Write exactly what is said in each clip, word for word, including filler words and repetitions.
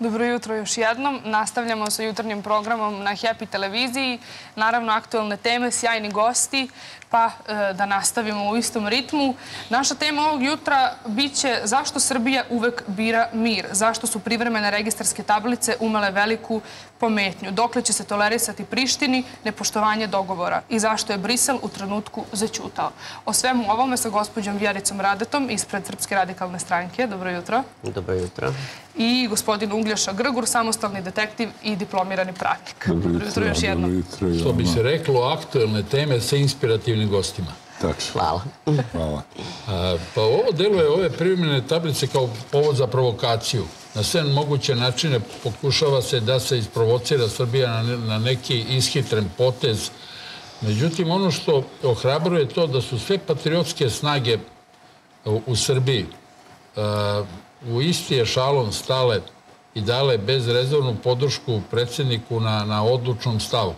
Dobro jutro još jednom. Nastavljamo sa jutarnjim programom na Happy televiziji. Naravno, aktualne teme, sjajni gosti, pa da nastavimo u istom ritmu. Naša tema ovog jutra biće zašto Srbija uvek bira mir, zašto su privremene registarske tablice umele veliku pometnju, dokle će se tolerisati Prištini nepoštovanje dogovora i zašto je Brisel u trenutku zaćutao. O svemu ovome sa gospođom Vjericom Radetom ispred Srpske radikalne stranke. Dobro jutro. Dobro jutro. I gospodin Uglješa Grgur, samostalni detektiv i diplomirani pravnik. Dobro jutro još jednom. Što bi se reklo, aktuelne teme sa inspirativnim gostima. Tačno. Hvala. Hvala. Pa ovo deluje ove privremene tablice kao povod za provokaciju. Na sve moguće načine pokušava se da se isprovocira Srbija na neki ishitren potez. Međutim, ono što ohrabruje to da su sve patriotske snage u Srbiji u isti ešalon stale i dale bezrezervnu podršku predsjedniku na odlučnom stavu.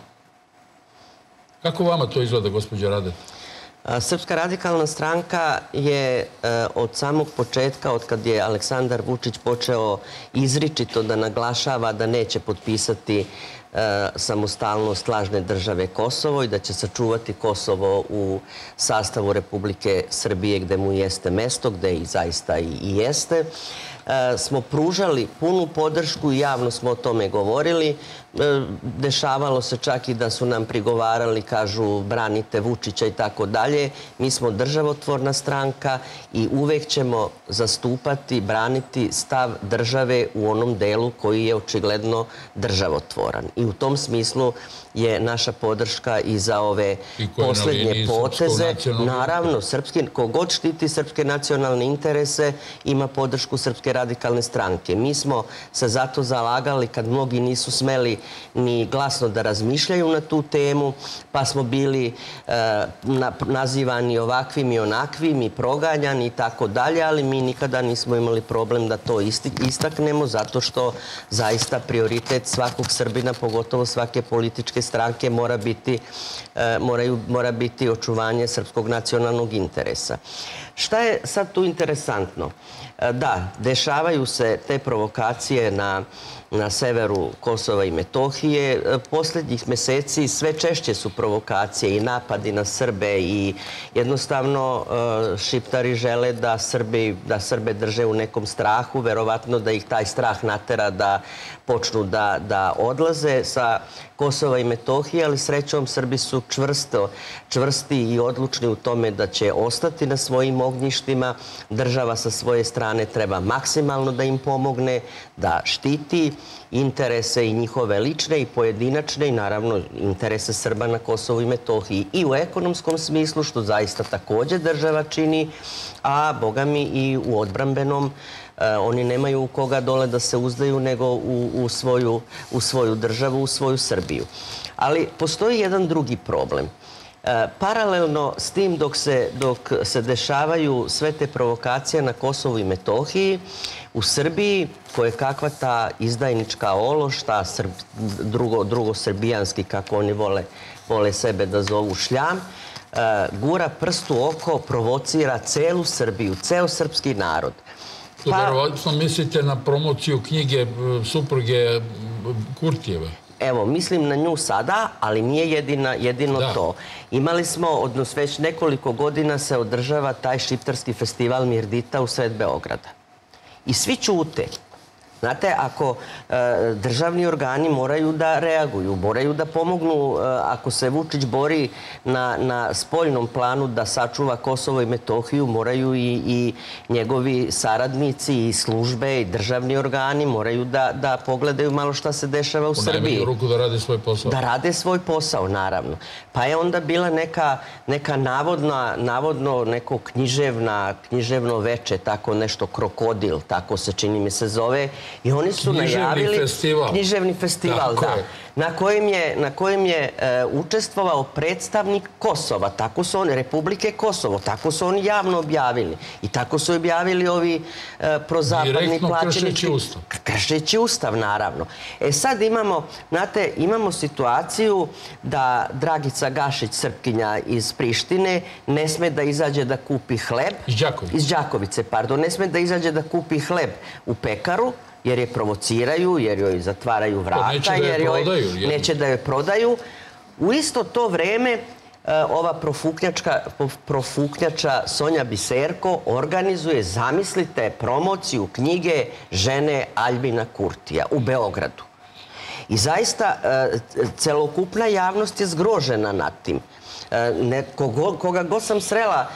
Kako vama to izgleda, gospođo Radeta? Srpska radikalna stranka je od samog početka, od kad je Aleksandar Vučić počeo izričito da naglašava da neće potpisati samostalnost lažne države Kosovo i da će sačuvati Kosovo u sastavu Republike Srbije gde mu jeste mesto, gde i zaista i jeste, smo pružali punu podršku i javno smo o tome govorili. Dešavalo se čak i da su nam prigovarali, kažu branite Vučića i tako dalje. Mi smo državotvorna stranka i uvek ćemo zastupati, braniti stav države u onom delu koji je očigledno državotvoran. I u tom smislu je naša podrška i za ove posljednje poteze. Naravno, kogod štiti srpske nacionalne interese ima podršku Srpske radikalne stranke. Mi smo se zato zalagali kad mnogi nisu smeli ni glasno da razmišljaju na tu temu, pa smo bili nazivani ovakvim i onakvim i proganjani i tako dalje, ali mi nikada nismo imali problem da to istaknemo, zato što zaista prioritet svakog Srbina, pogotovo svake političke stranke, mora biti očuvanje srpskog nacionalnog interesa. Šta je sad tu interesantno? Da, dešavaju se te provokacije na severu Kosova i Metohije. Posljednjih meseci sve češće su provokacije i napadi na Srbe i jednostavno Šiptari žele da Srbe drže u nekom strahu, verovatno da ih taj strah natera da počnu da odlaze sa Kosova i Metohije, ali srećom Srbi su čvrsti i odlučni u tome da će ostati na svojim ognjištima. Država sa svoje strane treba maksimalno da im pomogne, da štiti interese i njihove lične i pojedinačne i naravno interese Srba na Kosovu i Metohiji i u ekonomskom smislu, što zaista također država čini, a boga mi i u odbrambenom. Oni nemaju u koga dole da se uzdaju nego u svoju državu, u svoju Srbiju. Ali postoji jedan drugi problem. Paralelno s tim dok se dešavaju sve te provokacije na Kosovu i Metohiji, u Srbiji koje kakva ta izdajnička ološ, ta drugosrbijanski, kako oni vole sebe da zovu, šljam, gura prst u oko, provocira celu Srbiju, ceo srpski narod. To verovatno mislite na promociju knjige supruge Kurtijeve? Evo, mislim na nju sada, ali nije jedino to. Imali smo, odnosno već nekoliko godina se održava taj šiptarski festival Mirdita u sred Beograda. I svi ćute. Znate, ako državni organi moraju da reaguju, moraju da pomognu, ako se Vučić bori na spoljnom planu da sačuva Kosovo i Metohiju, moraju i njegovi saradnici i službe i državni organi moraju da pogledaju malo šta se dešava u Srbiji. U najmanju ruku da rade svoj posao. Da rade svoj posao, naravno. Pa je onda bila neka navodno neko književno veče, tako nešto Krokodil, tako se čini mi se zove. I oni su najavili... Književni festival. Književni festival, da. na kojem je, na kojem je e, učestvovao predstavnik Kosova, tako su oni, Republike Kosovo, tako su oni javno objavili i tako su objavili ovi e, prozapadni direktno plaćenički... kršeći ustav. Kršeći ustav, naravno. E sad imamo, znate, imamo situaciju da Dragica Gašić, Srpkinja iz Prištine, ne sme da izađe da kupi hleb... Iz Đakovice. Iz Đakovice, pardon. Ne sme da izađe da kupi hleb u pekaru, jer je provociraju, jer joj zatvaraju vrata, jer joj neće da joj prodaju. U isto to vreme ova profuknjača Sonja Biserko organizuje, zamislite, promociju knjige žene Aljbina Kurtija u Beogradu. I zaista celokupna javnost je zgrožena nad tim. Koga god sam srela,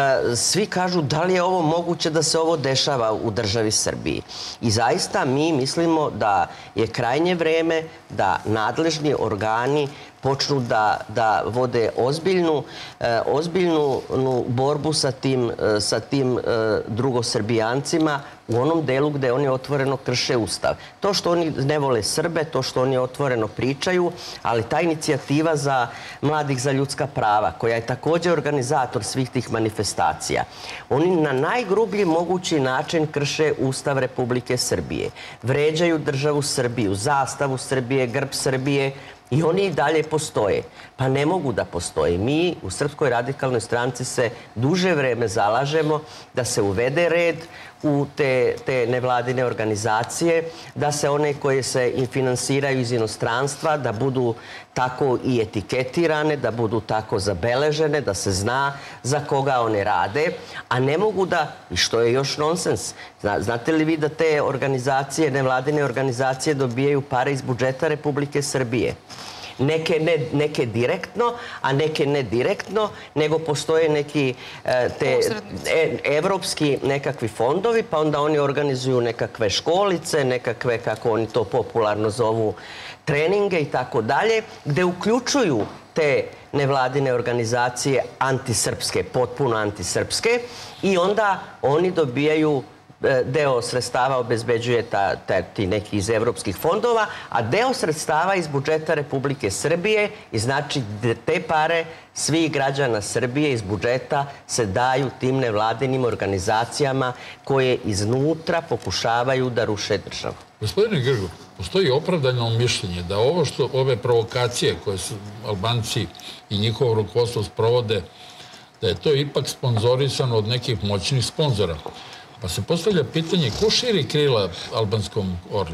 svi kažu da li je ovo moguće da se ovo dešava u državi Srbiji. I zaista mi mislimo da je krajnje vreme da nadležni organi počnu da, da vode ozbiljnu, ozbiljnu borbu sa tim, sa tim drugosrbijancima u onom delu gde oni otvoreno krše ustav. To što oni ne vole Srbe, to što oni otvoreno pričaju, ali ta inicijativa za Mladih za ljudska prava, koja je također organizator svih tih manifestacija, oni na najgrublji mogući način krše Ustav Republike Srbije. Vređaju državu Srbiju, zastavu Srbije, grb Srbije, i oni i dalje postoje. Pa ne mogu da postoje. Mi u Srpskoj radikalnoj stranci se duže vreme zalažemo da se uvede red u te, te nevladine organizacije, da se one koje se finansiraju iz inostranstva, da budu tako i etiketirane, da budu tako zabeležene, da se zna za koga one rade, a ne mogu da, i što je još nonsens, znate li vi da te organizacije, nevladine organizacije dobijaju pare iz budžeta Republike Srbije? Neke, ne, neke direktno, a neke ne direktno, nego postoje neki te e, evropski nekakvi fondovi, pa onda oni organizuju nekakve školice, nekakve, kako oni to popularno zovu, treninge i tako dalje, gde uključuju te nevladine organizacije antisrpske, potpuno antisrpske, i onda oni dobijaju deo sredstava obezbeđuje ta, ta, ti neki iz evropskih fondova, a deo sredstava iz budžeta Republike Srbije, i znači te pare svih građana Srbije iz budžeta se daju tim nevladinim organizacijama koje iznutra pokušavaju da ruše državu. Gospodine Grgo, postoji opravdano mišljenje da ovo što, ove provokacije koje su Albanci i njihovo rukovodstvo sprovode, da je to ipak sponzorisano od nekih moćnih sponzora. Pa se postavlja pitanje, ko širi krila albanskom orlu?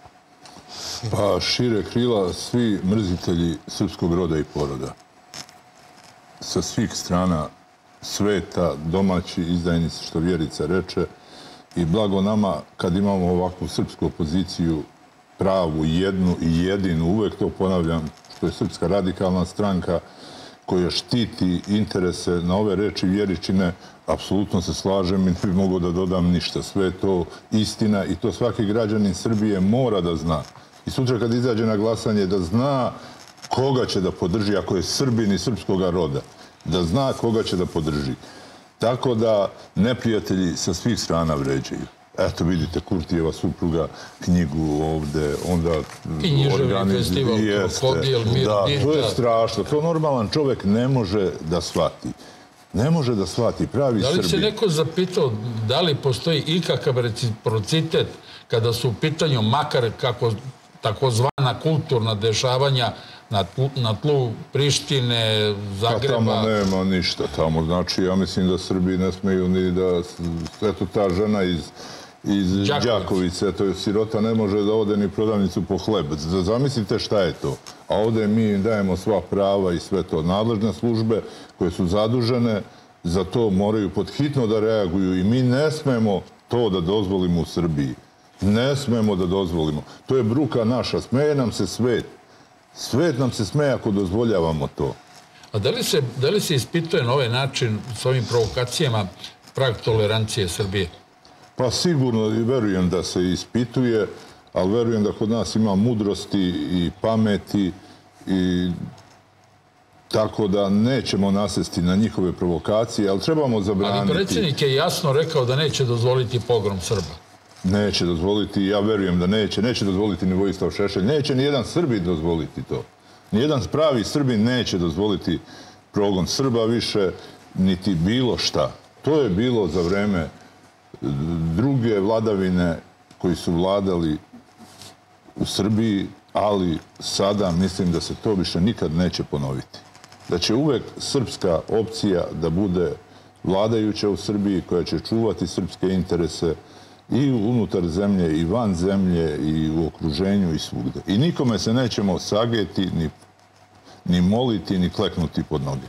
Pa šire krila svi mrzitelji srpskog roda i poroda. Sa svih strana sveta, domaći izdajnici, što Vjerica reče, i blago nama kad imamo ovakvu srpsku opoziciju, pravu, jednu i jedinu, uvek to ponavljam, što je Srpska radikalna stranka, koja štiti interese na ove reči Vjeričine, apsolutno se slažem i ne bih mogao da dodam ništa. Sve je to istina i to svaki građanin Srbije mora da zna. I sutra kad izađe na glasanje da zna koga će da podrži, ako je Srbin i srpskog roda, da zna koga će da podrži. Tako da neprijatelji sa svih strana vređaju. Eto, vidite, Kurtijeva supruga knjigu ovde, onda Književni festival, Krokodil, Mir, da, to je strašno. To normalan čovek ne može da shvati. Ne može da shvati pravi Srbi. Da li se neko zapitao da li postoji ikakav reciprocitet kada su u pitanju makar kako takozvana kulturna dešavanja na tlu, na tlu Prištine, Zagreba? Pa tamo nema ništa. Tamo, znači, ja mislim da Srbi ne smeju ni da... Eto, ta žena iz iz Đakovice, eto, sirota ne može da ode ni prodavnicu po hleb. Zamislite šta je to. A ovde mi dajemo sva prava i sve to. Nadležne službe koje su zadužene za to moraju podhitno da reaguju i mi ne smemo to da dozvolimo u Srbiji. Ne smemo da dozvolimo. To je bruka naša. Smeje nam se svet. Svet nam se smeje ako dozvoljavamo to. A da li se, da li se ispituje na ovaj način s ovim provokacijama prag tolerancije Srbije? Pa sigurno verujem da se ispituje, ali verujem da kod nas ima mudrosti i pameti i tako da nećemo nasesti na njihove provokacije, ali trebamo zabraniti... Ali predsjednik je jasno rekao da neće dozvoliti pogrom Srba. Neće dozvoliti, ja verujem da neće. Neće dozvoliti ni Vojislav Šešelj. Neće ni jedan Srbin dozvoliti to. Nijedan pravi Srbin neće dozvoliti progon Srba više, niti bilo šta. To je bilo za vreme druge vladavine koji su vladali u Srbiji, ali sada mislim da se to više nikad neće ponoviti. Da će uvek srpska opcija da bude vladajuća u Srbiji, koja će čuvati srpske interese i unutar zemlje, i van zemlje, i u okruženju, i svugde. I nikome se nećemo sageti, ni, ni moliti, ni kleknuti pod noge.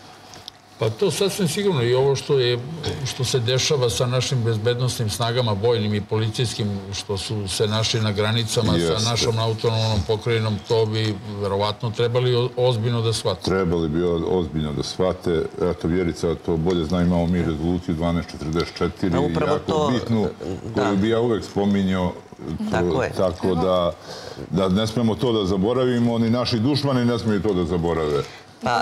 Pa to sasvim sigurno i ovo što je, što se dešava sa našim bezbednostnim snagama, vojnim i policijskim, što su se našli na granicama Jeste. sa našom autonomnom pokrajinom, to bi verovatno trebali ozbiljno da shvate. Trebali bi ozbiljno da shvate. Eto, Vjerica to bolje zna, imamo mi rezoluciju dvanaest četrdeset četiri, jako bitnu, koju bi ja uvek spominjao. Tako je. Tako da, da ne smemo to da zaboravimo, ni naši dušmani ne smiju to da zaborave. Pa,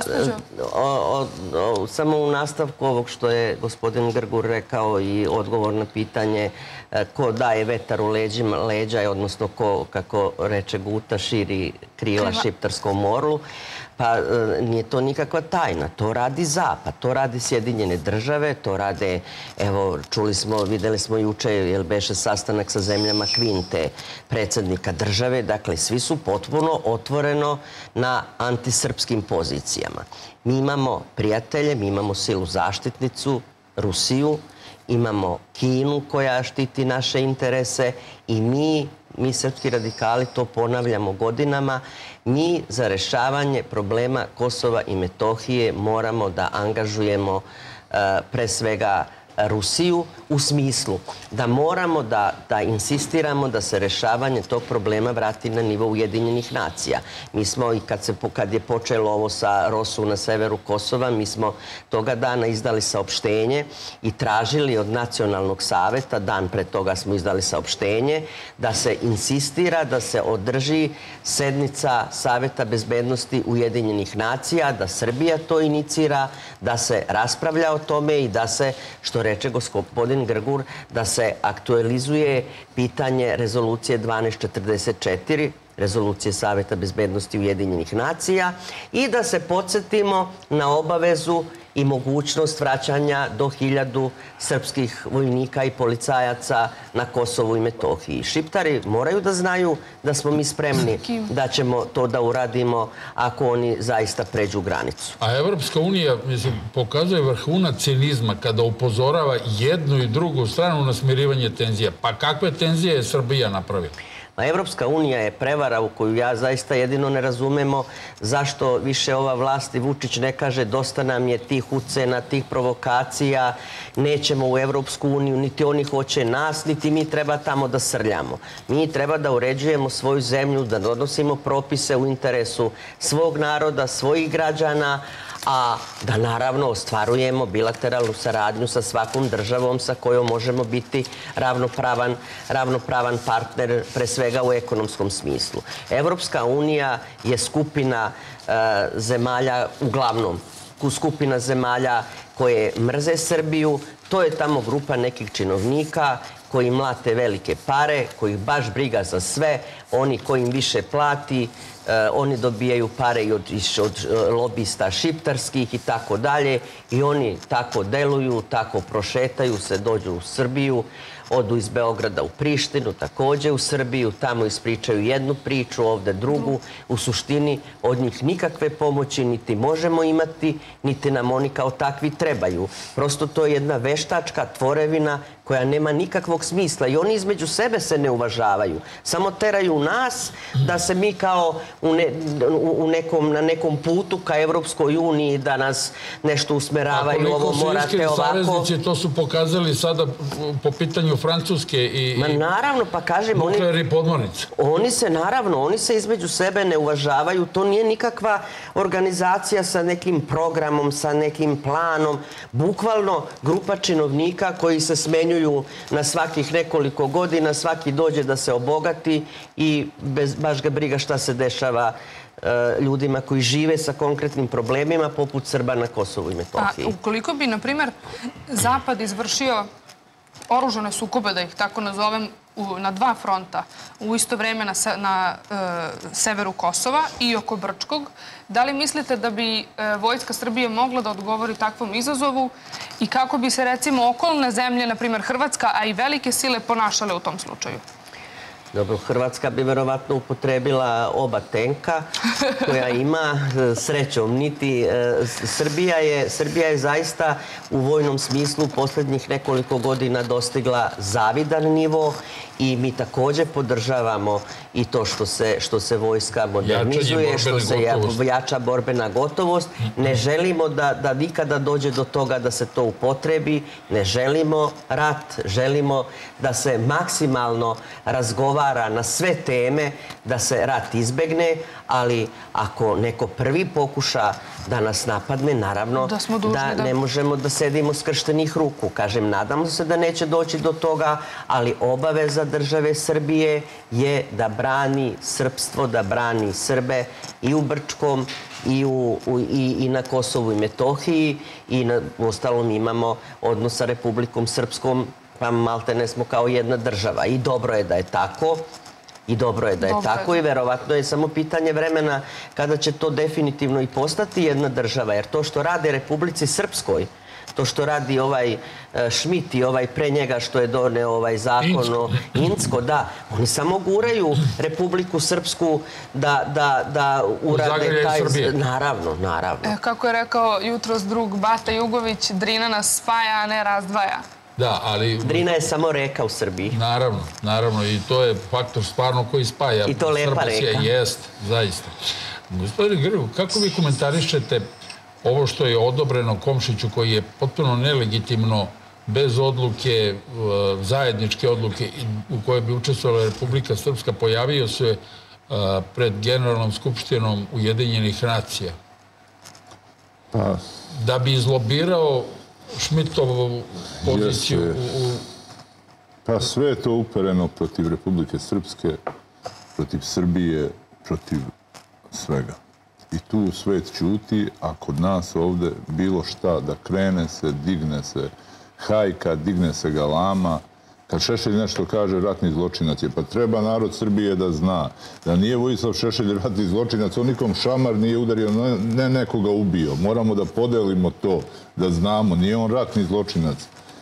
o, o, samo u nastavku ovog što je gospodin Grgur rekao i odgovor na pitanje ko daje vetar u leđima, leđa, odnosno ko, kako reče Guta, širi krila Šiptarskom orlu, pa nije to nikakva tajna. To radi Zapad, to radi Sjedinjene države, to rade, evo, čuli smo, videli smo juče, jel beše sastanak sa zemljama Kvinte, predsjednika države, dakle, svi su potpuno otvoreno na antisrpskim pozicijama. Mi imamo prijatelje, mi imamo silu zaštitnicu, Rusiju, imamo Kinu koja štiti naše interese i mi, mi srpski radikali, to ponavljamo godinama, mi za rešavanje problema Kosova i Metohije moramo da angažujemo pre svega Rusiju u smislu da moramo da, da insistiramo da se rešavanje tog problema vrati na nivo Ujedinjenih nacija. Mi smo i kad, se, kad je počelo ovo sa Rosu na severu Kosova, mi smo toga dana izdali saopštenje i tražili od Nacionalnog saveta, dan pre toga smo izdali saopštenje, da se insistira da se održi sednica Saveta bezbednosti Ujedinjenih nacija, da Srbija to inicira, da se raspravlja o tome i da se, što reče gospodin Grgur, da se aktualizuje pitanje rezolucije dvanaest četrdeset četiri, rezolucije Saveta bezbednosti Ujedinjenih nacija i da se podsjetimo na obavezu i mogućnost vraćanja do hiljadu srpskih vojnika i policajaca na Kosovu i Metohiji. Šiptari moraju da znaju da smo mi spremni da ćemo to da uradimo ako oni zaista pređu granicu. A Evropska unija, mislim, pokazuje vrhunac cinizma kada upozorava jednu i drugu stranu na smirivanje tenzija. Pa kakve tenzije je Srbija napravila? A Evropska unija je prevara u koju ja zaista jedino ne razumemo zašto više ova vlast i Vučić ne kaže dosta nam je tih ucena, tih provokacija, nećemo u Evropsku uniju, niti oni hoće nas, niti mi treba tamo da srljamo. Mi treba da uređujemo svoju zemlju, da donosimo propise u interesu svog naroda, svojih građana, a da naravno ostvarujemo bilateralnu saradnju sa svakom državom sa kojom možemo biti ravnopravan, ravnopravan partner, pre svega u ekonomskom smislu. Evropska unija je skupina e, zemalja, uglavnom skupina zemalja koje mrze Srbiju. To je tamo grupa nekih činovnika koji mlate velike pare, koji baš briga za sve, oni koji im više plati, oni dobijaju pare i od, od lobista šiptarskih i tako dalje i oni tako deluju, tako prošetaju se, dođu u Srbiju, odu iz Beograda u Prištinu, takođe u Srbiju, tamo ispričaju jednu priču, ovde drugu. U suštini od njih nikakve pomoći niti možemo imati, niti nam oni kao takvi trebaju. Prosto to je jedna veštačka tvorevina koja nema nikakvog smisla i oni između sebe se ne uvažavaju. Samo teraju nas da se mi kao u ne, u nekom, na nekom putu ka Evropskoj uniji da nas nešto usmeravaju, ovo morate ovako. Saveznici, to su pokazali sada po pitanju Francuske i Ma naravno, pa kažem, nuklearni podmornice. Oni se, naravno, oni se između sebe ne uvažavaju. To nije nikakva organizacija sa nekim programom, sa nekim planom. Bukvalno grupa činovnika koji se smenjuju na svakih nekoliko godina, svaki dođe da se obogati i bez, baš ga briga šta se dešava ljudima koji žive sa konkretnim problemima poput Srba na Kosovu i Metohiji. A ukoliko bi, na primjer, Zapad izvršio oružane sukobe, da ih tako nazovem, na dva fronta u isto vreme na severu Kosova i oko Brčkog. Da li mislite da bi Vojska Srbije mogla da odgovori takvom izazovu i kako bi se recimo okolne zemlje, na primjer Hrvatska, a i velike sile ponašale u tom slučaju? Dobro, Hrvatska bi verovatno upotrebila oba tenka koja ima, srećom, niti Srbija je, Srbija je zaista u vojnom smislu posljednjih nekoliko godina dostigla zavidan nivo i mi također podržavamo i to što se, što se vojska modernizuje, što se jača borbena gotovost. Ne želimo da, da nikada dođe do toga da se to upotrebi, ne želimo rat, želimo da se maksimalno razgovara na sve teme, da se rat izbegne, ali ako neko prvi pokuša da nas napadne, naravno da ne možemo da sedimo skrštenih ruku. Kažem, nadamo se da neće doći do toga, ali obaveza države Srbije je da brani srpstvo, da brani Srbe i u Brčkom i, u, i, i na Kosovu i Metohiji i na, u ostalom imamo odnos sa Republikom Srpskom, pa maltene smo kao jedna država i dobro je da je tako. I dobro je da je tako i verovatno je samo pitanje vremena kada će to definitivno i postati jedna država. Jer to što rade Republici Srpskoj, to što radi ovaj Šmit i ovaj pre njega što je doneo ovaj zakon o Incko, da, oni samo guraju Republiku Srpsku da, da, da urade taj... Naravno, naravno. Kako je rekao jutros drug Bata Jugović, Drina nas spaja, a ne razdvaja. Da, ali... Drina je samo reka u Srbiji. Naravno, naravno. I to je faktor stvarno koji spaja. I to lepa reka. Jest, zaista. Gospodine Grgu, kako vi komentarišete ovo što je odobreno Komšiću, koji je potpuno nelegitimno, bez odluke, zajedničke odluke u kojoj bi učestvovala Republika Srpska, pojavio se pred Generalnom skupštinom Ujedinjenih nacija? Da bi izlobirao Šmitovu poziciju u... Pa sve je to upereno protiv Republike Srpske, protiv Srbije, protiv svega. I tu svet ćuti, a kod nas ovde bilo šta da krene se, digne se hajka, digne se galama. Kad Šešelj nešto kaže, ratni zločinac je. Pa treba narod Srbije da zna da nije Vojislav Šešelj ratni zločinac, on nikom šamar nije udario, ne nekoga ubio. Moramo da podelimo to, da znamo. Nije on ratni zločinac.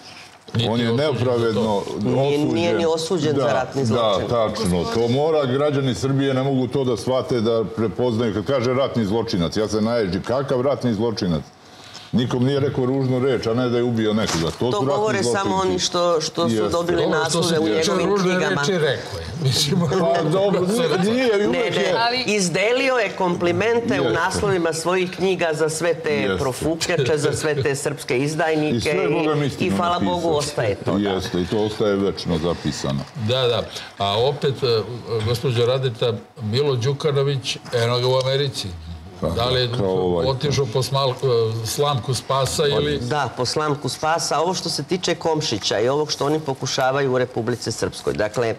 On je nepravedno osuđen. Nije ni osuđen za ratni zločinac. Da, tačno. To mora, građani Srbije ne mogu to da shvate, da prepoznaju. Kad kaže ratni zločinac, ja se naježi. Kakav ratni zločinac? Nikom nije rekao ružnu reč, a ne da je ubio nekoga. To To govore samo oni što su dobili naslove u njegovim knjigama. Ružne reči rekao je. Pa dobro, nije uvijek je. Izdelio je komplimente u naslovima svojih knjiga za sve te profukljače, za sve te srpske izdajnike i hvala Bogu ostaje to. Jeste, i to ostaje večno zapisano. Da, da. A opet, gospođo Radeta, Milo Đukanović, eno ga u Americi. Da li je otišao po slamku spasa ili... Da, po slamku spasa. Ovo što se tiče Komšića i ovog što oni pokušavaju u Republici Srpskoj. Dakle,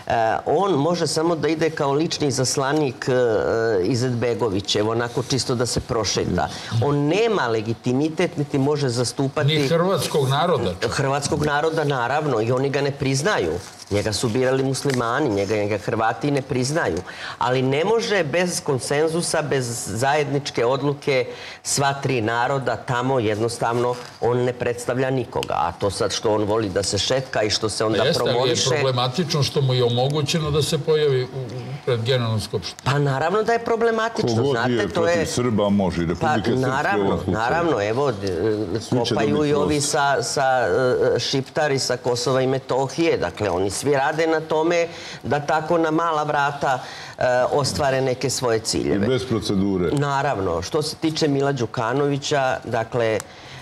on može samo da ide kao lični zaslanik Izetbegovićev, onako čisto da se prošeta. On nema legitimitet, niti može zastupati... Ni hrvatskog naroda. Hrvatskog naroda, naravno, i oni ga ne priznaju. Njega su birali muslimani, njega Hrvati ne priznaju. Ali ne može bez konsenzusa, bez zajedničke odluke sva tri naroda tamo, jednostavno on ne predstavlja nikoga. A to sad što on voli da se šetka i što se onda promoviše... Jeste, ali je problematično što mu je omogućeno da se pojavi pred Generalnom skupštinom? Pa naravno da je problematično. Kogod je protiv Srba može i Republike Srpske. Naravno, naravno, evo, kopaju i ovi sa Šiptari, sa Kosova i Metohije. Dakle, oni svi rade na tome da tako na mala vrata ostvare neke svoje ciljeve. I bez procedure. Naravno. Što se tiče Mila Đukanovića, dakle,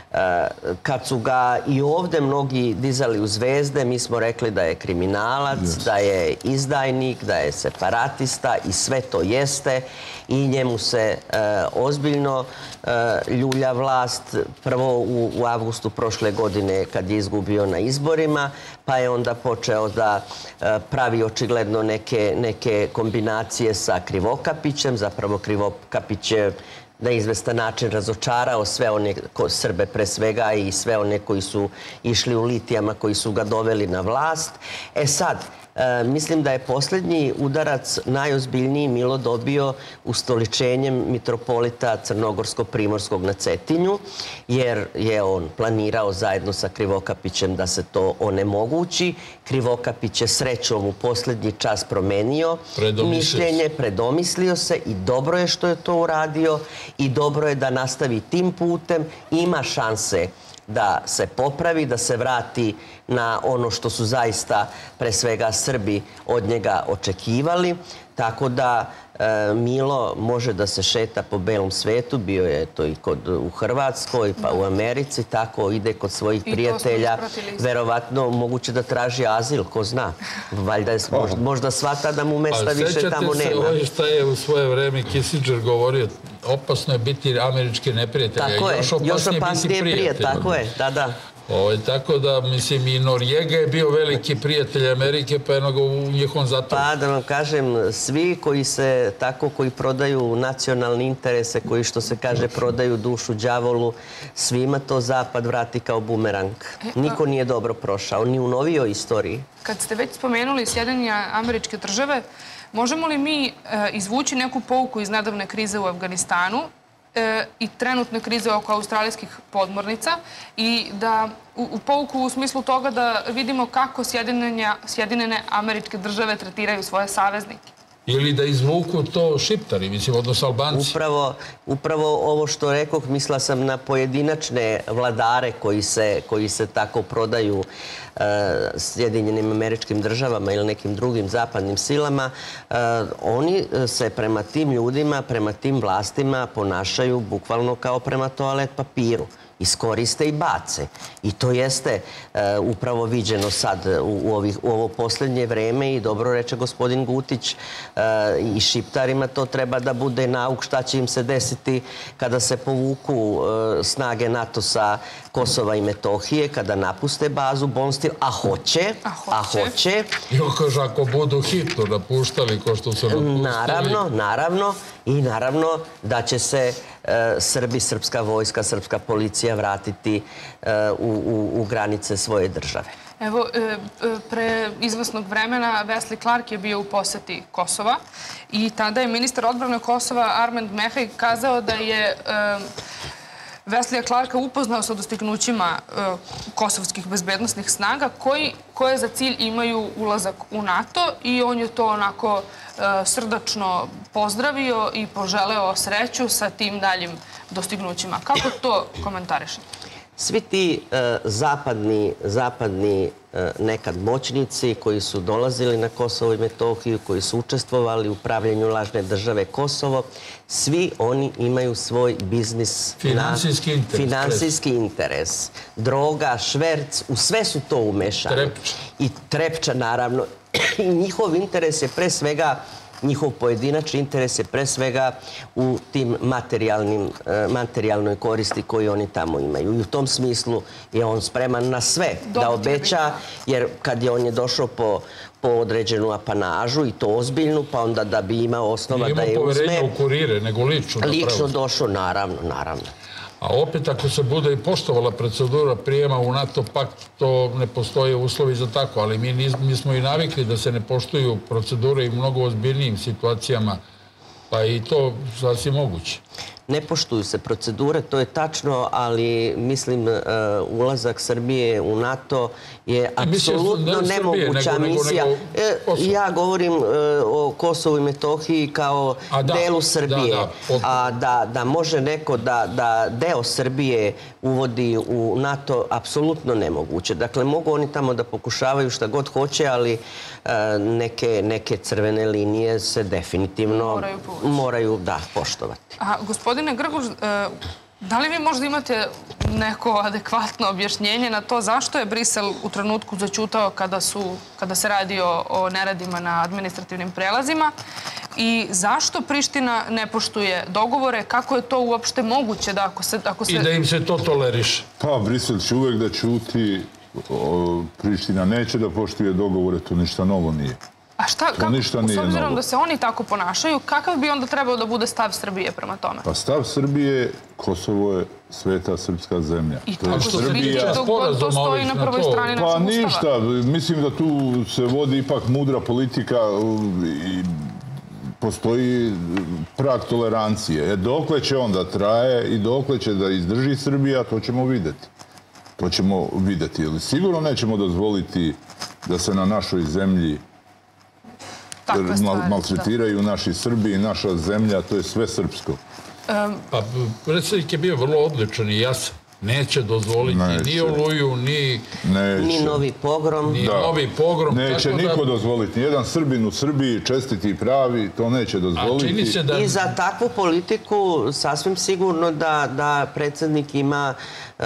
kad su ga i ovde mnogi dizali u zvezde, mi smo rekli da je kriminalac, da je izdajnik, da je separatista i sve to jeste i njemu se ozbiljno ljulja vlast prvo u avgustu prošle godine kad je izgubio na izborima, pa je onda počeo da pravi očigledno neke kombinacije sa Krivokapićem. Zapravo Krivokapić je na izvestan način razočarao sve one Srbe pre svega i sve one koji su išli u litijama, koji su ga doveli na vlast. E sad, mislim da je posljednji udarac najozbiljniji Milo dobio ustoličenjem mitropolita Crnogorsko-Primorskog na Cetinju, jer je on planirao zajedno sa Krivokapićem da se to onemogući. Krivokapić je srećom u posljednji čas promenio mišljenje, predomislio se i dobro je što je to uradio i dobro je da nastavi tim putem. Ima šanse da se popravi, da se vrati na ono što su zaista pre svega Srbi od njega očekivali. Tako da Milo može da se šeta po belom svetu, bio je to i kod u Hrvatskoj, pa u Americi, tako ide kod svojih prijatelja. Verovatno moguće da traži azil, ko zna. Valjda je možda shvata da mu mesta više tamo nema. Sećate se šta je u svoje vreme Kissinger govorio? Opasno je biti američki neprijatelj. Tako je, još opasnije prije, tako je, da, da. Tako da, mislim, i Norjega je bio veliki prijatelj Amerike, pa jednog u njihovom zatvoru. Pa, da vam kažem, svi koji se tako, koji prodaju nacionalne interese, koji, što se kaže, prodaju dušu đavolu, svima to zapad vrati kao bumerang. Niko nije dobro prošao, ni u novijoj istoriji. Kad ste već spomenuli Sjedinjene Američke Države, možemo li mi izvući neku pouku iz nedavne krize u Afganistanu i trenutne krize oko australijskih podmornica i da u pouku u smislu toga da vidimo kako Sjedinjene Američke Države tretiraju svoje saveznike? Ili da izvuku to šiptari, mislim, odnosno Albanci. Upravo ovo što rekoh, mislila sam na pojedinačne vladare koji se tako prodaju Sjedinjenim Američkim Državama ili nekim drugim zapadnim silama. Oni se prema tim ljudima, prema tim vlastima ponašaju bukvalno kao prema toalet papiru. Iskoriste i bace. I to jeste upravo viđeno sad u ovo posljednje vreme i dobro reče gospodin Gutić, i šiptarima to treba da bude nauk šta će im se desiti kada se povuku snage NATO sa Kosova i Metohije, kada napuste bazu Bonstil, a hoće, a hoće. I on kaže, ako budu hitno napuštali ko što su napustili. Naravno, naravno. I naravno da će se Srbi, srpska vojska, srpska policija vratiti u granice svoje države. Evo, pre izvesnog vremena Wesley Clark je bio u poseti Kosova i tada je ministar odbrane Kosova Armand Mehaj kazao da je Wesley Clarka upoznao sa dostignućima kosovskih bezbednostnih snaga koje za cilj imaju ulazak u NATO i on je to onako srdačno pozdravio i poželeo sreću sa tim daljim dostignućima. Kako to komentarišete? Svi ti zapadni nekad moćnici koji su dolazili na Kosovo i Metohiju, koji su učestvovali u pravljenju lažne države Kosovo, svi oni imaju svoj biznis, finansijski interes. Droga, šverc, u sve su to umešani. I Trepča, naravno. I njihov interes je pre svega, njihov pojedinačni interes je pre svega u tim materijalnoj koristi koju oni tamo imaju. I u tom smislu je on spreman na sve da obeća, jer kad je on je došao po određenu apanažu i to ozbiljnu, pa onda da bi imao osnova da je uzme. Imao poverenja u kurire, nego lično. Lično došao, naravno, naravno. A opet, ako se bude i poštovala procedura prijema u NATO pakt, to ne postoje uslovi za tako, ali mi smo i navikli da se ne poštuju procedure i mnogo ozbiljnijim situacijama, pa i to sasvim moguće. Ne poštuju se procedure, to je tačno, ali mislim ulazak Srbije u NATO je apsolutno nemoguća misija. Ja govorim o Kosovu i Metohiji kao delu Srbije. A da može neko da deo Srbije uvodi u NATO, apsolutno nemoguće. Dakle, mogu oni tamo da pokušavaju šta god hoće, ali neke crvene linije se definitivno moraju poštovati. Gospodine Grguš, da li vi možda imate neko adekvatno objašnjenje na to zašto je Brisel u trenutku zaćutao kada se radi o neradima na administrativnim prelazima i zašto Priština ne poštuje dogovore? Kako je to uopšte moguće da ako se... I da im se to toleriše? Pa, Brisel će uvek da ćuti. Priština neće da poštuje dogovore, to ništa novo nije. A šta, To ništa nije s obzirom novo. da se oni tako ponašaju, kakav bi onda trebao da bude stav Srbije prema tome? Pa stav Srbije, Kosovo je sveta srpska zemlja. I To je tako se Srbija- vidi dok god to stoji na prvoj strani Pa našeg ustava. ništa, mislim da tu se vodi ipak mudra politika i postoji prag tolerancije. E, dokle će onda traje i dokle će da izdrži Srbija, to ćemo videti. To ćemo videti. Ali sigurno nećemo dozvoliti da se na našoj zemlji Takve stvari, da. maltretiraju naši Srbi i naša zemlja, to je sve srpsko. Pa predsjednik je bio vrlo odličan i jasan. Neće dozvoliti Neće. ni Oluju, ni, Neće. Ni novi pogrom. ni Da. novi pogrom. Neće tako da- niko dozvoliti. Jedan Srbin u Srbiji, čestiti i pravi, to neće A dozvoliti. čini se da... I za takvu politiku sasvim sigurno da, da predsjednik ima e,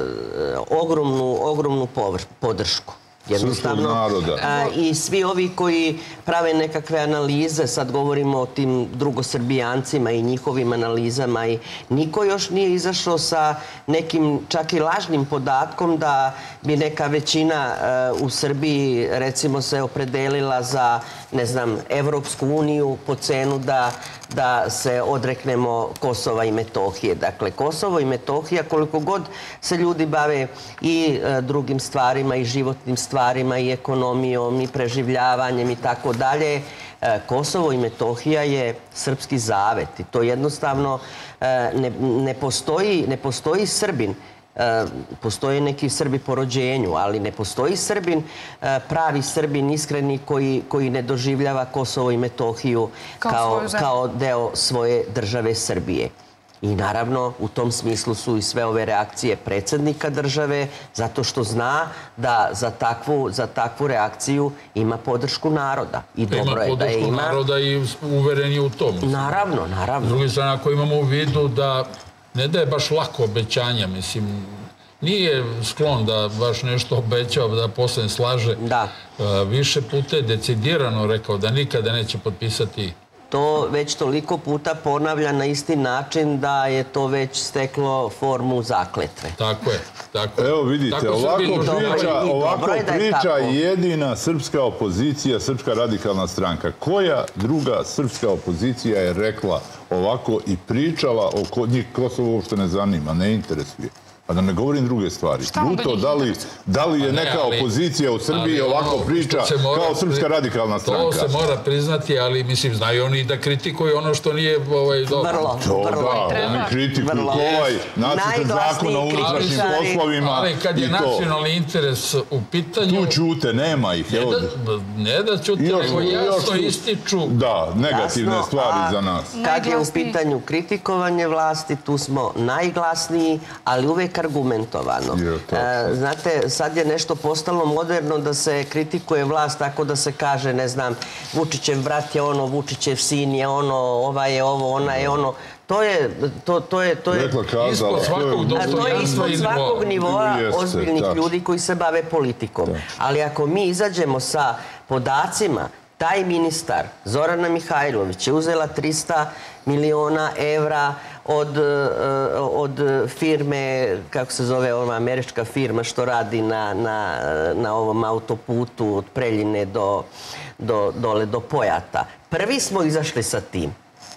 ogromnu, ogromnu povr- podršku. Srpskog naroda. a, i svi ovi koji prave nekakve analize, sad govorimo o tim drugosrbijancima i njihovim analizama, i niko još nije izašao sa nekim čak i lažnim podatkom da bi neka većina e, u Srbiji recimo se opredelila za, ne znam, Evropsku uniju po cenu da da se odreknemo Kosova i Metohije. Dakle, Kosovo i Metohija, koliko god se ljudi bave i e, drugim stvarima, i životnim stvarima, i ekonomijom, i preživljavanjem i tako dalje, e, Kosovo i Metohija je srpski zavet i to jednostavno e, ne, ne postoji, ne postoji Srbin. E, postoje neki Srbi po rođenju, ali ne postoji Srbin, e, pravi Srbin, iskreni, koji, koji ne doživljava Kosovo i Metohiju Kao kao, svoju zemlju. kao deo svoje države Srbije. I naravno, u tom smislu su i sve ove reakcije predsjednika države, zato što zna da za takvu, za takvu reakciju ima podršku naroda. I Da ima dobro je da je podršku ima. naroda i uveren je u tom. Naravno, S naravno. druge strane, ako imamo u vidu da ne da je baš lako obećanja, mislim, nije sklon da baš nešto obećava, da posle ne slaže. Da. E, više puta je decidirano rekao da nikada neće potpisati. To već toliko puta ponavlja na isti način da je to već steklo formu zakletve. Tako je. Tako je. Evo vidite, Tako ovako Srbi- dobro, priča, i dobro ovako je da je priča tako. jedina srpska opozicija, Srpska radikalna stranka. Koja druga srpska opozicija je rekla ovako i pričala o ko- njih Kosovo uopšte ne zanima, ne interesuje? Pa da ne govorim druge stvari. Šta onda Bruto, njih da li, interesuje? da li je Pa ne, neka ali- opozicija u Srbiji ali ovako ono priča što se mora kao Srpska pri- radikalna stranka? To se mora priznati, ali mislim, znaju oni da kritikuju ono što nije ovaj, dobro. Vrlo, To vrlo. da, oni kritikuju Vrlo. ovaj nacrt Najglasniji zakona o unutrašnjim kritičari. poslovima Ali kad je i to. nacionalni interes u pitanju, Tu ćute, nema ih. ne Evo, da, ne da ćute, Još- nego jasno još- ističu. Da, negativne Jasno, stvari a za nas. Kad je u Najglasniji. pitanju kritikovanje vlasti, tu smo najglasniji, ali uvek argumentovano. Je, tačno. E, znate, sad je nešto postalo moderno da se kritikuje vlast tako da se kaže, ne znam, Vučićev brat je ono, Vučićev sin je ono, ova je ovo, ona je ono. To je, to, to je, to je... Rekla, kazala. Ispod svakog A to je dostojanstva ispod i svakog nivoa Jeste, ozbiljnih tačno. ljudi koji se bave politikom. Ali ako mi izađemo sa podacima, taj ministar, Zorana Mihajlović, je uzela trista miliona evra od, eh, od firme, kako se zove ova američka firma što radi na, na, na ovom autoputu od Preljine do, do, dole do Pojata. Prvi smo izašli sa tim.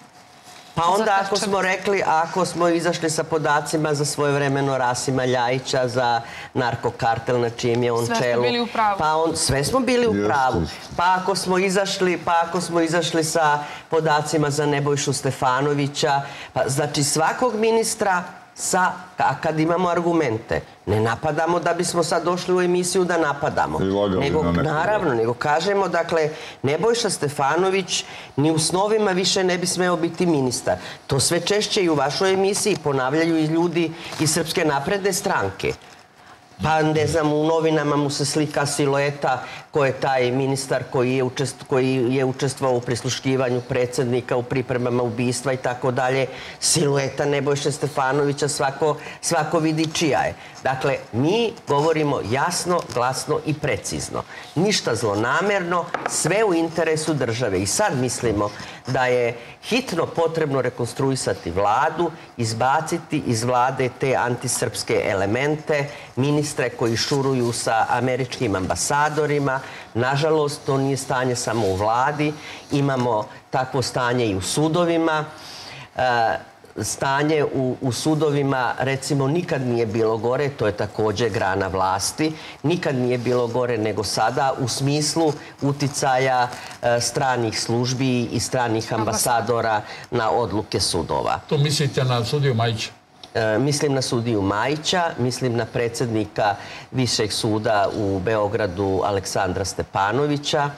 Pa onda ako smo rekli, ako smo izašli sa podacima za svojevremeno Rasima Ljajića, za narkokartel na čijem je on Sve ste čelu. bili u pravu. Pa on, sve smo bili u Jeste, pravu. jeste. Pa ako smo izašli, pa ako smo izašli sa podacima za Nebojšu Stefanovića, pa znači svakog ministra sa, a kad imamo argumente, ne napadamo da bismo sad došli u emisiju da napadamo. I lagali Nego, na nekoga. naravno, nego kažemo, dakle, Nebojša Stefanović ni u snovima više ne bi smeo biti ministar. To sve češće i u vašoj emisiji ponavljaju i ljudi iz Srpske napredne stranke. Pa, ne znam, u novinama mu se slika silueta ko je taj ministar koji je, učest, koji je učestvovao u prisluškivanju predsjednika, u pripremama ubistva i tako dalje. Silueta Nebojše Stefanovića svako, svako vidi čija je. Dakle, mi govorimo jasno, glasno i precizno. Ništa zlonamerno, sve u interesu države. I sad mislimo da je hitno potrebno rekonstruisati vladu, izbaciti iz vlade te antisrpske elemente, ministre koji šuruju sa američkim ambasadorima, Nažalost, to nije stanje samo u vladi. Imamo takvo stanje i u sudovima. Stanje u, u sudovima, recimo, nikad nije bilo gore, to je također grana vlasti, nikad nije bilo gore nego sada u smislu uticaja e, stranih službi i stranih ambasadora na odluke sudova. To mislite na sudiju Majića? E, mislim na sudiju Majića, mislim na predsjednika Višeg suda u Beogradu Aleksandra Stepanovića,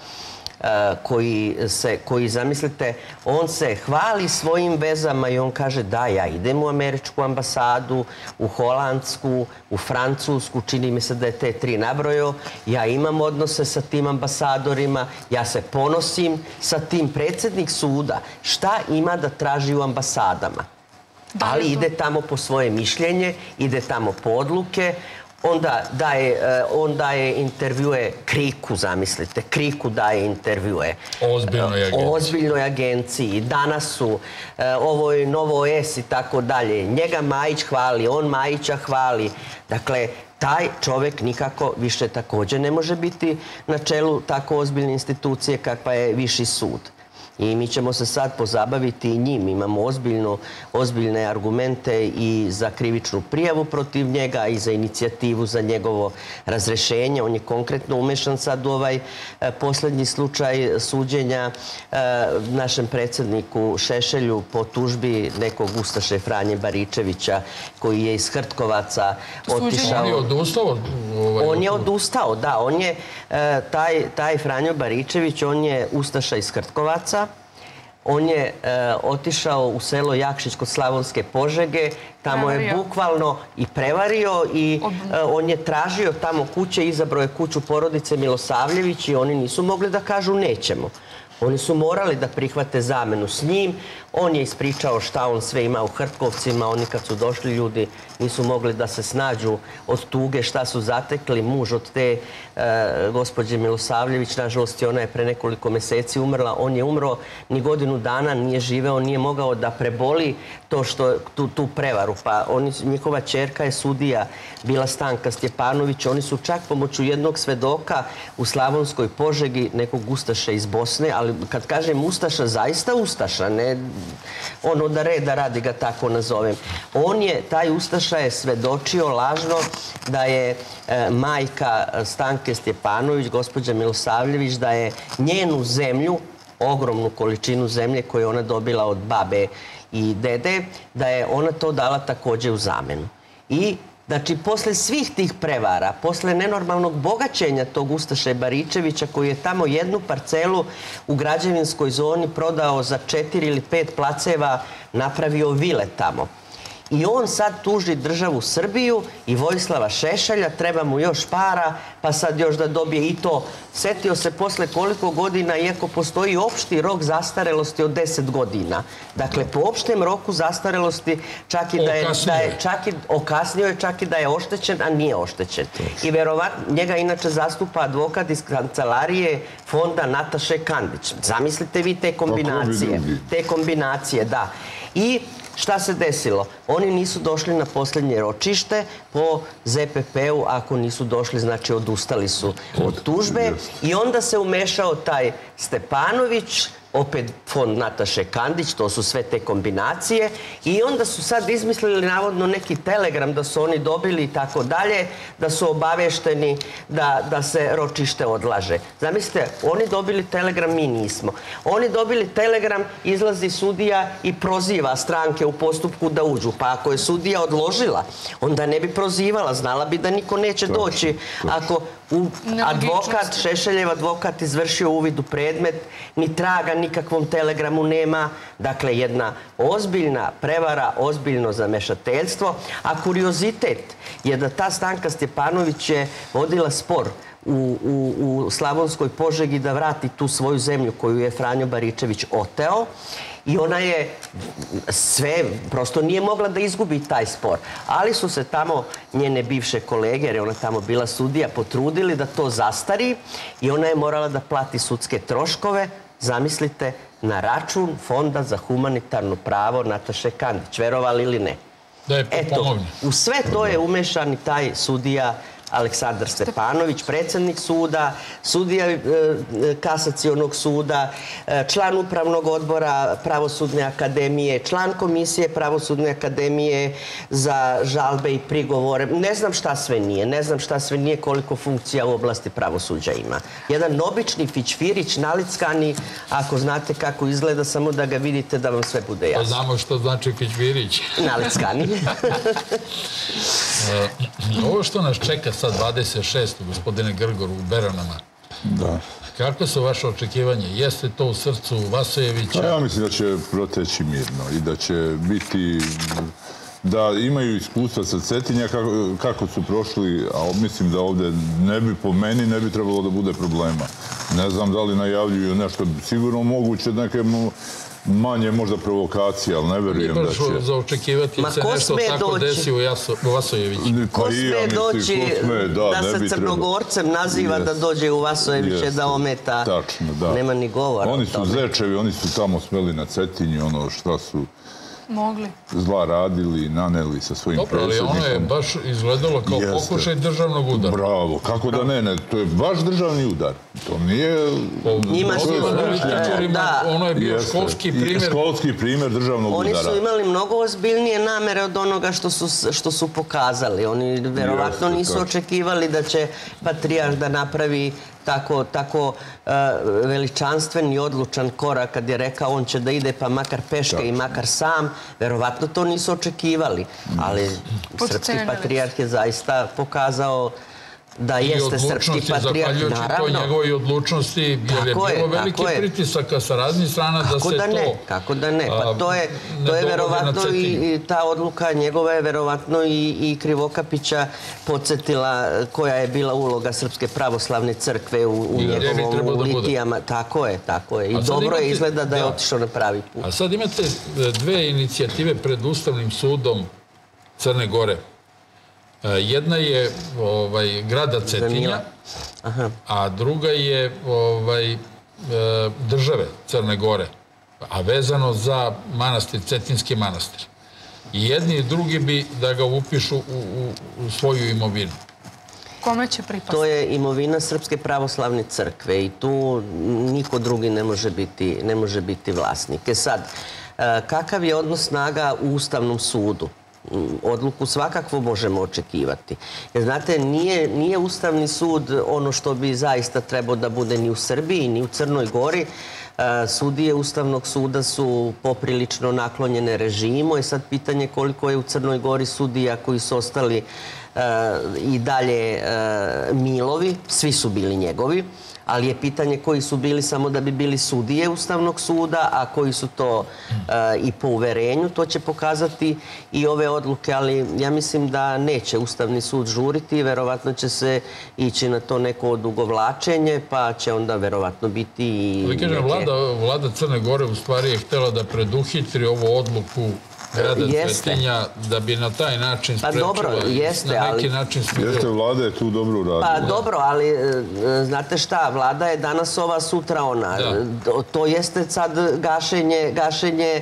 Koji, se, koji, zamislite, on se hvali svojim vezama i on kaže da, ja idem u američku ambasadu, u holandsku, u francusku, čini mi se da je te tri nabrojao, ja imam odnose sa tim ambasadorima, ja se ponosim sa tim. Predsjednik suda šta ima da traži u ambasadama? Ali ide tamo po svoje mišljenje, ide tamo po odluke. Onda daje, on daje intervjue Kriku, zamislite. Kriku daje intervjue. Ozbiljnoj agenciji. Ozbiljnoj agenciji. Danas su, ovo je Novo S i tako dalje. Njega Majić hvali, on Majića hvali. Dakle, taj čovjek nikako više također ne može biti na čelu tako ozbiljne institucije kakva je Viši sud. I mi ćemo se sad pozabaviti i njim. Imamo ozbiljno, ozbiljne argumente i za krivičnu prijavu protiv njega i za inicijativu za njegovo razrešenje. On je konkretno umešan sad u ovaj e, posljednji slučaj suđenja e, našem predsjedniku Šešelju po tužbi nekog ustaše Franje Baričevića koji je iz Hrtkovaca otišao. On je odustao? Ovaj... On je odustao, da. On je, e, taj, taj Franjo Baričević, on je ustaša iz Hrtkovaca. On je e, otišao u selo Jakšić kod Slavonske Požege, tamo prevario. Je bukvalno i prevario i e, on je tražio tamo kuće, izabrao je kuću porodice Milosavljević i oni nisu mogli da kažu nećemo. Oni su morali da prihvate zamenu s njim. On je ispričao šta on sve ima u Hrtkovcima. Oni kad su došli ljudi nisu mogli da se snađu od tuge šta su zatekli. Muž od te e, gospođe Milosavljević, nažalost, ona je pre nekoliko meseci umrla. On je umro, ni godinu dana nije živeo, nije mogao da preboli to što, tu, tu prevaru. Pa oni, njihova ćerka je sudija bila Stanka Stjepanović. Oni su čak pomoću jednog svedoka u Slavonskoj Požegi, nekog ustaša iz Bosne, ali kad kažem ustaša, zaista ustaša, ne ono da reda radi ga tako nazovem. On je, taj ustaša je svedočio lažno da je e, majka Stanke Stjepanović, gospođa Milosavljević, da je njenu zemlju, ogromnu količinu zemlje koju je ona dobila od babe i dede, da je ona to dala također u zamenu. I znači, posle svih tih prevara, posle nenormalnog bogaćenja tog ustaše Baričevića, koji je tamo jednu parcelu u građevinskoj zoni prodao za četiri ili pet placeva, napravio vile tamo. I on sad tuži državu Srbiju i Vojislava Šešelja, treba mu još para, pa sad još da dobije i to. Setio se posle koliko godina, iako postoji opšti rok zastarelosti od deset godina. Dakle, po opštem roku zastarelosti čak i da je, da je čak i, okasnio je čak i da je oštećen, a nije oštećen. I verovatno, njega inače zastupa advokat iz kancelarije fonda Nataše Kandić. Zamislite vi te kombinacije. Te kombinacije, da. I šta se desilo? Oni nisu došli na posljednje ročište po Z P P-u, ako nisu došli, znači odustali su od tužbe. I onda se umešao taj Stepanović, opet fond Nataše Kandić, to su sve te kombinacije. I onda su sad izmislili navodno neki telegram da su oni dobili i tako dalje, da su obavešteni da, da se ročište odlaže. Zamislite, oni dobili telegram, mi nismo. Oni dobili telegram, izlazi sudija i proziva stranke u postupku da uđu. Pa ako je sudija odložila, onda ne bi prozivala, znala bi da niko neće doći. Ako u advokat, Šešeljev advokat izvršio uvid u predmet, ni traga nikakvom telegramu nema. Dakle, jedna ozbiljna prevara, ozbiljno zamešateljstvo. A kuriozitet je da ta Stanka Stjepanović je vodila spor u, u, u Slavonskoj Požegi da vrati tu svoju zemlju koju je Franjo Baričević oteo. I ona je sve, prosto nije mogla da izgubi taj spor. Ali su se tamo njene bivše kolege, jer je ona tamo bila sudija, potrudili da to zastari i ona je morala da plati sudske troškove, zamislite, na račun Fonda za humanitarno pravo Nataše Kandić, verovali ili ne. Da je Eto, u sve to je umešan i taj sudija Aleksandar Stepanović, predsjednik suda, sudija Kasacionog suda, član Upravnog odbora Pravosudne akademije, član Komisije Pravosudne akademije za žalbe i prigovore. Ne znam šta sve nije, ne znam šta sve nije, koliko funkcija u oblasti pravosuđa ima. Jedan obični fićfirić, nalickani, ako znate kako izgleda, samo da ga vidite da vam sve bude jasno. Znamo što znači fićfirić. Nalickani. Ovo što nas čeka sad dvadeset šestog gospodine Grgoru u Beranama, kako su vaše očekivanje? Jeste to u srcu Vasojevića? Ja mislim da će proteći mirno i da će biti, da imaju iskustva sa Cetinja kako su prošli, a mislim da ovdje ne bi, po meni, ne bi trebalo da bude problema. Ne znam da li najavljuju nešto sigurno moguće, neke manje možda provokacije, ali ne verujem da će... Za očekivati se nešto tako desi u Vasojeviću. Ko sme doći da se Crnogorcem naziva da dođe u Vasojeviće da ometa? Tačno, da. Nema ni govora. Oni su zečevi, oni su tamo smeli na Cetinju, ono šta su mogli zla radili i naneli sa svojim predsjednikom. Dobro, ali ono je baš izgledalo kao pokušaj državnog udara. Bravo, kako da ne, ne, to je baš državni udar. To nije... Njima su... Ono je bio školski primjer. Školski primjer državnog udara. Oni su imali mnogo ozbiljnije namere od onoga što su pokazali. Oni verovatno nisu očekivali da će patrijarh da napravi tako veličanstven i odlučan korak kad je rekao on će da ide pa makar peške i makar sam. Verovatno to nisu očekivali. Ali srpski patrijarh je zaista pokazao da jeste srpski patrijarh. I odlučnosti, zahvaljujući toj njegovoj odlučnosti, jer je bilo veliki pritisaka sa raznih strana da se to... Kako da ne? Pa to je verovatno i ta odluka njegova je verovatno i Krivokapića podsjetila koja je bila uloga Srpske pravoslavne crkve u njegovom litijama. Tako je, tako je. I dobro je izgleda da je otišao na pravi put. A sad imate dve inicijative pred Ustavnim sudom Crne Gore. Jedna je grada Cetinja, a druga je države Crne Gore, a vezano za manastir, Cetinski manastir. I jedni i drugi bi da ga upišu u svoju imovinu. Kome će pripasti? To je imovina Srpske pravoslavne crkve i tu niko drugi ne može biti vlasnik. E sad, kakav je odnos snaga u Ustavnom sudu? Odluku svakako možemo očekivati. Jer znate, nije Ustavni sud ono što bi zaista trebao da bude ni u Srbiji, ni u Crnoj Gori. Sudije Ustavnog suda su poprilično naklonjene režimu. I sad pitanje koliko je u Crnoj Gori sudija koji su ostali i dalje Milovi, svi su bili njegovi, ali je pitanje koji su bili samo da bi bili sudije Ustavnog suda, a koji su to i po uverenju, to će pokazati i ove odluke, ali ja mislim da neće Ustavni sud žuriti, verovatno će se ići na to neko odugovlačenje, pa će onda verovatno biti i neke... Ali kažem, vlada Crne Gore u stvari je htjela da preduhitri ovu odluku grada Cetinja da bi na taj način sprečila, na neki način sprečila. Jeste, vlada je tu dobro uradila. Pa dobro, ali znate šta, vlada je danas ova, sutra ona. To jeste sad gašenje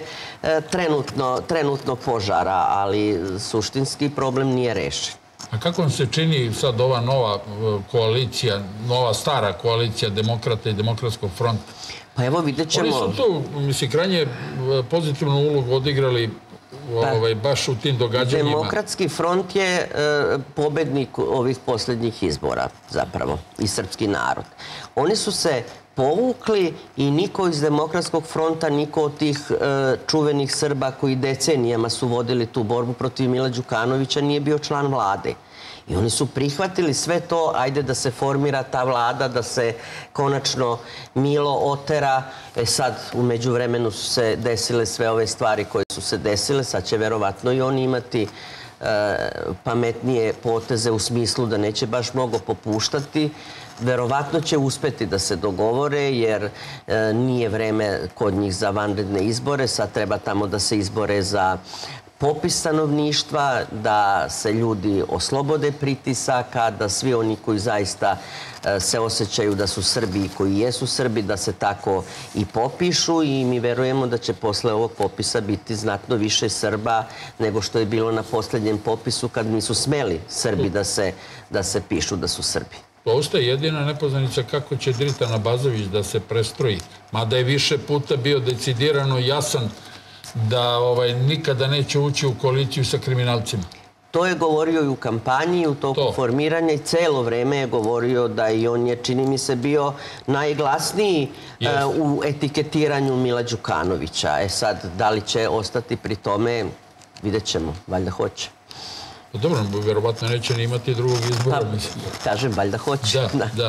trenutno požara, ali suštinski problem nije rešen. A kako vam se čini sad ova nova koalicija, nova stara koalicija Demokrata i Demokratskog fronta? Pa evo, vidjet ćemo... Oni su tu, mislim, krajnje pozitivnu ulogu odigrali baš u tim događanjima. Demokratski front je pobednik ovih posljednjih izbora, zapravo, i srpski narod. Oni su se povukli i niko iz Demokratskog fronta, niko od tih čuvenih Srba koji decenijama su vodili tu borbu protiv Mila Đukanovića nije bio član vlade. I oni su prihvatili sve to, ajde da se formira ta vlada, da se konačno Milo otera. E sad, u međuvremenu su se desile sve ove stvari koje su se desile. Sad će verovatno i oni imati pametnije poteze u smislu da neće baš mnogo popuštati. Verovatno će uspeti da se dogovore jer nije vreme kod njih za vanredne izbore. Sad treba tamo da se izbore za popis stanovništva, da se ljudi oslobode pritisaka, da svi oni koji zaista se osjećaju da su Srbi i koji jesu Srbi, da se tako i popišu i mi verujemo da će posle ovog popisa biti znatno više Srba nego što je bilo na posljednjem popisu kad nisu smeli Srbi da se, da se pišu da su Srbi. Ostaje jedina nepoznanica kako će Dritan Abazović da se prestroji, mada je više puta bio decidirano jasan da ovaj, nikada neće ući u koaliciju sa kriminalcima. To je govorio i u kampanji, u toku to. formiranja i celo vreme je govorio da i on je, čini mi se, bio najglasniji uh, u etiketiranju Mila Đukanovića. E sad, da li će ostati pri tome, vidjet ćemo, valjda hoće. Pa dobro, vjerovatno neće ni imati drugog izbora. Pa, kažem, valjda hoće. Da, da.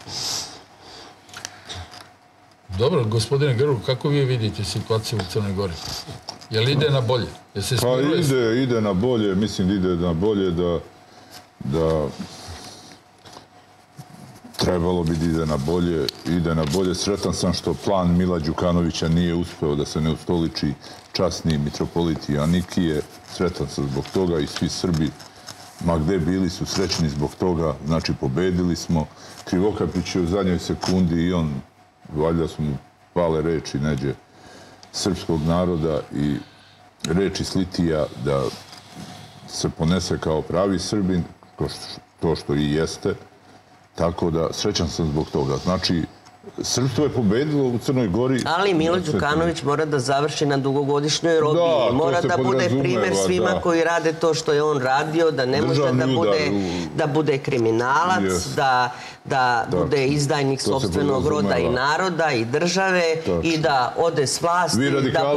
Dobro, gospodine Grgu, kako vi vidite situaciju u Crnoj Gori? Je li ide na bolje? Pa ide, ide na bolje, mislim da ide na bolje, da, da trebalo bi da ide na bolje, ide na bolje. Sretan sam što plan Mila Đukanovića nije uspeo da se ne ustoliči časni mitropoliti Anikije. Sretan sam zbog toga i svi Srbi, ma gde bili, su srećni zbog toga. Znači, pobedili smo. Krivokapić je u zadnjoj sekundi i on, valjda su mu pale reči neđe srpskog naroda i reči Slitija da se ponese kao pravi Srbin, to što i jeste. Tako da srećan sam zbog toga. Znači, srpstvo je pobedilo u Crnoj Gori. Ali Milo Đukanović mora da završi na dugogodišnjoj robiji. Mora da bude primjer svima koji rade to što je on radio, da ne može da bude kriminalac, da bude izdajnik sopstvenog roda i naroda i države i da ode s vlasti,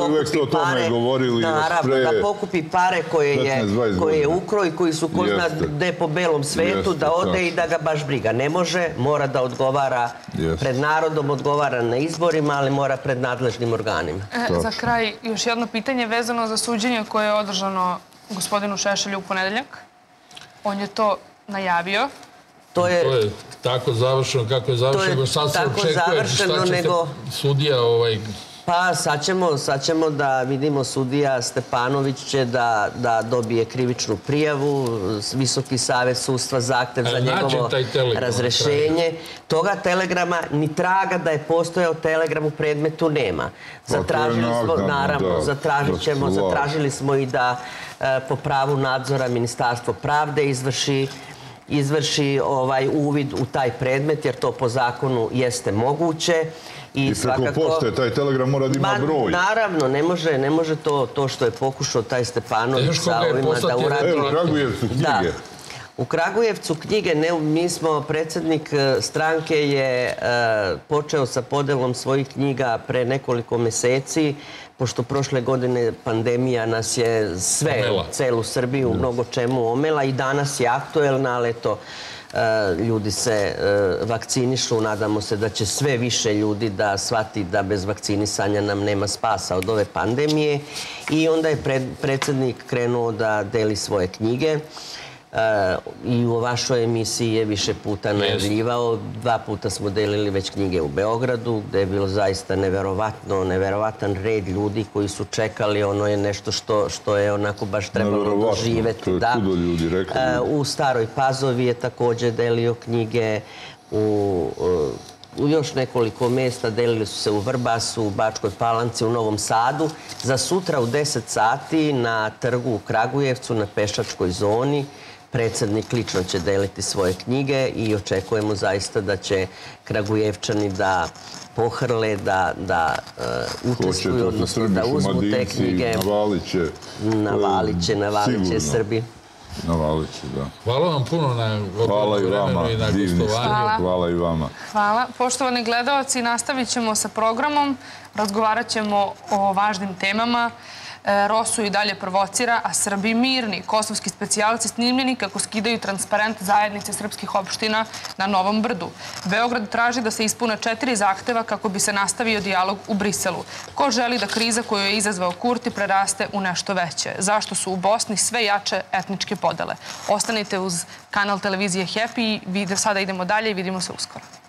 da pokupi pare koje je ukro i koji su ko zna gde po belom svetu, da ode i da ga baš briga. Ne može, mora da odgovara pred narodom. Narodom odgovara na izborima, ali mora pred nadležnim organima. Za kraj, još jedno pitanje vezano za suđenje koje je održano gospodinu Šešelju u ponedeljak. On je to najavio. To je tako završeno kako je završeno. Sad se očekuje šta će sudija ovaj... Pa sad ćemo da vidimo, sudija Stepanović će da dobije krivičnu prijavu, Visoki savet sudstva zahtev za njegovo razrešenje. Toga telegrama, ni traga da je postojao telegram u predmetu, nema. Zatražili smo, naravno, zatražit ćemo, zatražili smo i da po pravu nadzora Ministarstvo pravde izvrši izvrši uvid u taj predmet, jer to po zakonu jeste moguće. I preko pošte, taj telegram mora da ima broj. Naravno, ne može to što je pokušao taj Stepanović sa ovima da uradi. Evo, u Kragujevcu knjige. U Kragujevcu knjige, mi smo, predsjednik stranke je počeo sa podelom svojih knjiga pre nekoliko meseci, pošto prošle godine pandemija nas je sve, celu Srbiju, mnogo čemu omela i danas je aktuelna, ali eto, ljudi se vakcinišu, nadamo se da će sve više ljudi da shvati da bez vakcinisanja nam nema spasa od ove pandemije i onda je predsjednik krenuo da deli svoje knjige i u vašoj emisiji je više puta najavljivao. Dva puta smo delili već knjige u Beogradu, gde je bilo zaista neverovatno, neverovatan red ljudi koji su čekali. Ono je nešto što je onako baš trebalo doživeti. U Staroj Pazovi je također delio knjige, u još nekoliko mesta delili su se u Vrbasu, u Bačkoj Palanci, u Novom Sadu. Za sutra u deset sati na trgu u Kragujevcu, na pešačkoj zoni, predsjednik lično će deliti svoje knjige i očekujemo zaista da će Kragujevčani da pohrle, da učestvuju, odnosno da uzmu te knjige. Navalit će. Navalit će, navalit će Srbi. Navalit će, da. Hvala vam puno na vremenu i na gostovanju. Hvala i vama. Hvala. Poštovani gledalci, nastavit ćemo sa programom. Razgovarat ćemo o važnim temama. Rosu i dalje provocira, a Srbi mirni. Kosovski specijalci snimljeni kako skidaju transparent zajednice srpskih opština na Novom Brdu. Beograd traži da se ispune četiri zahteva kako bi se nastavio dijalog u Briselu. Ko želi da kriza koju je izazvao Kurti preraste u nešto veće? Zašto su u Bosni sve jače etničke podele? Ostanite uz kanal televizije Happy i sada idemo dalje i vidimo se uskoro.